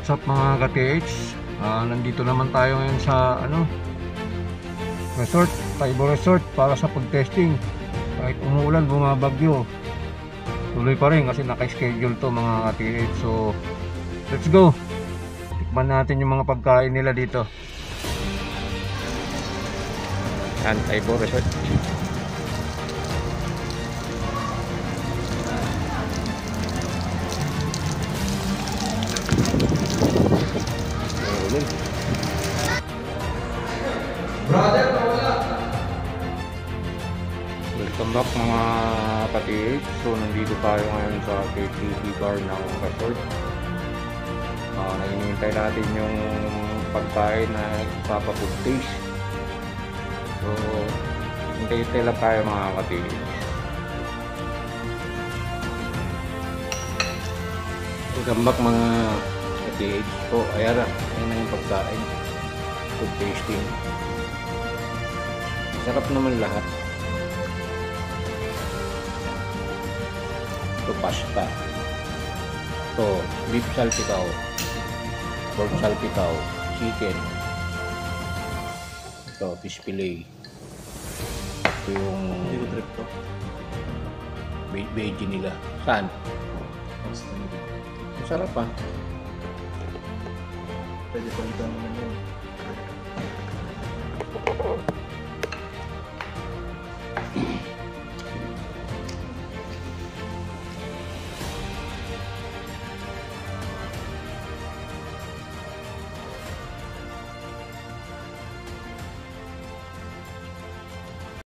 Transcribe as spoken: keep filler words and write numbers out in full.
What's up mga ka-T H? Uh, nandito naman tayo ngayon sa ano resort, Taibo Resort para sa pag-testing. Kahit umuulan, bumabagyo, tuloy pa rin kasi naka-schedule to mga ka-T H. So let's go, tikman natin yung mga pagkain nila dito. Yan, Taibo Resort. Brother, welcome back mga kapatid. So nandito tayo ngayon sa K T V bar ng resort. Uh, Nahihintay natin yung pagkain na ipapafood taste. So hintay-hintay lang tayo mga kapatid. Welcome back mga kapatid. So ayan na, ayan na yung pagkain. Food tasting. Sarap naman lahat. Ito pasta. Ito beef salpikaw, pork salpikaw, chicken. Ito fish fillet. Ito yung trip to. Veggie nila. Saan? Masarap pa. Pwede pa ito naman yun.